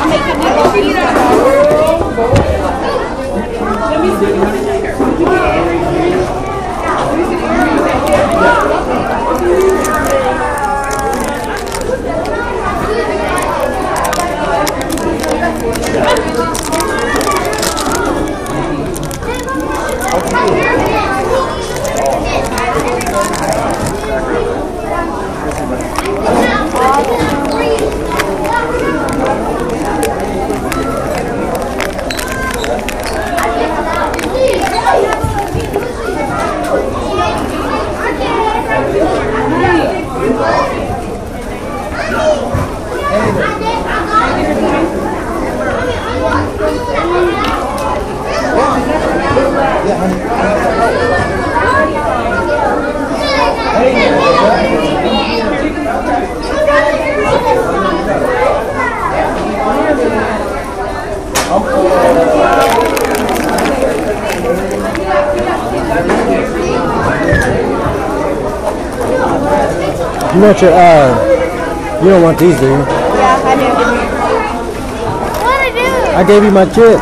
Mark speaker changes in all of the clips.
Speaker 1: You want your, you don't want these, do you?
Speaker 2: Yeah, I do. What did I do?
Speaker 1: I gave you my chips.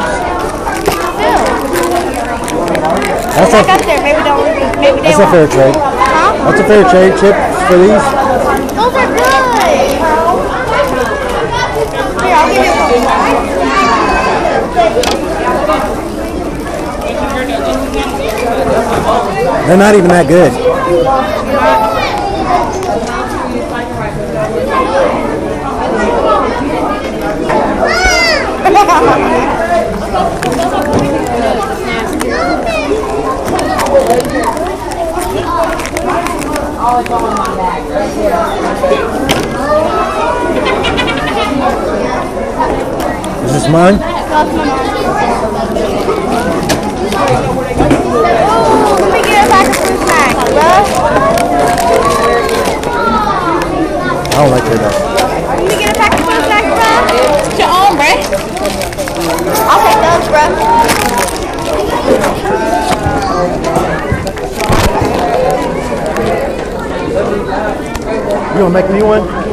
Speaker 1: That's
Speaker 2: back up there. Maybe don't. Maybe they
Speaker 1: That's a fair trade.
Speaker 2: Huh?
Speaker 1: That's a fair trade. Chips for these.
Speaker 2: Those are good. Here, I'll give you a couple.
Speaker 1: They're not even that good. Is this mine?
Speaker 2: That's my mom. Oh, let me get a pack of fruit snacks, bro.
Speaker 1: I don't like her though.
Speaker 2: Let me get a pack of fruit snacks, bro. It's your own, bro. I'll take those, bro.
Speaker 1: You gonna make me one?